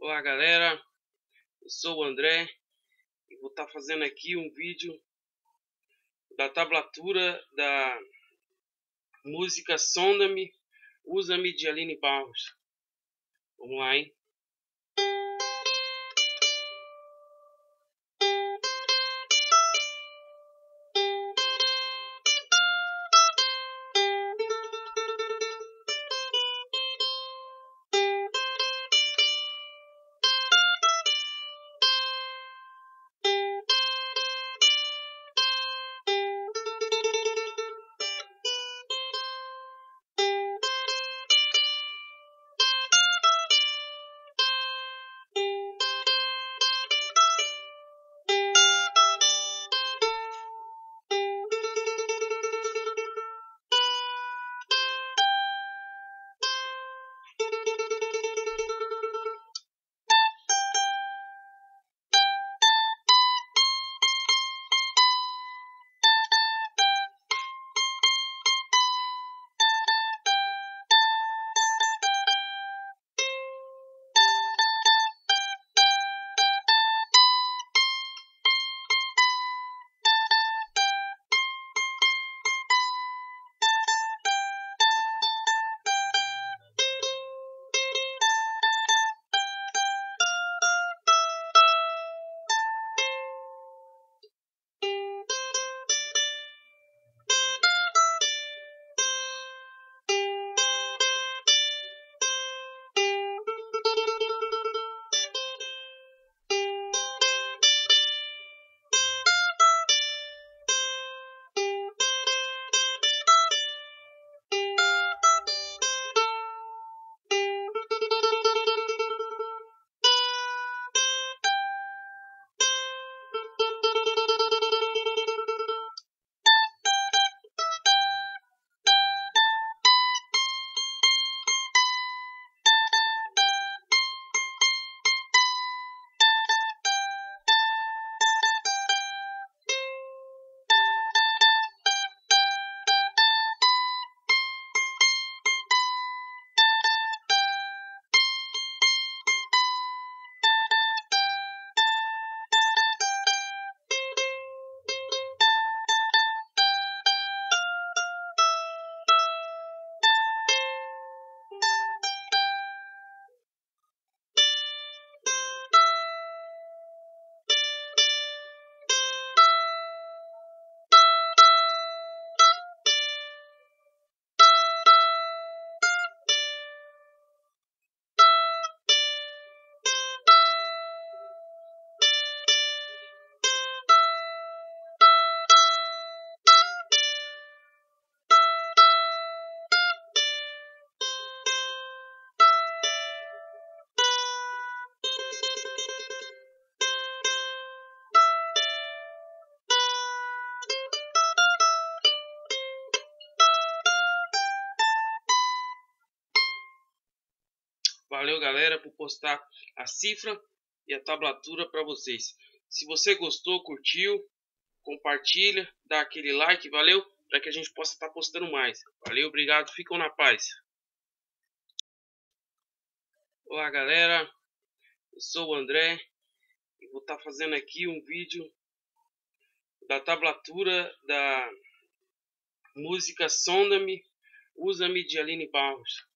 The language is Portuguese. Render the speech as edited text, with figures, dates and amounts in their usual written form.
Olá galera, eu sou o André e vou estar fazendo aqui um vídeo da tablatura da música Sonda-me, Usa-me de Aline Barros. Vamos lá, hein? Valeu galera por postar a cifra e a tablatura para vocês. Se você gostou, curtiu, compartilha, dá aquele like, valeu? Para que a gente possa estar postando mais. Valeu, obrigado, ficam na paz. Olá galera, eu sou o André e vou estar fazendo aqui um vídeo da tablatura da música Sonda-me, Usa-me de Aline Barros.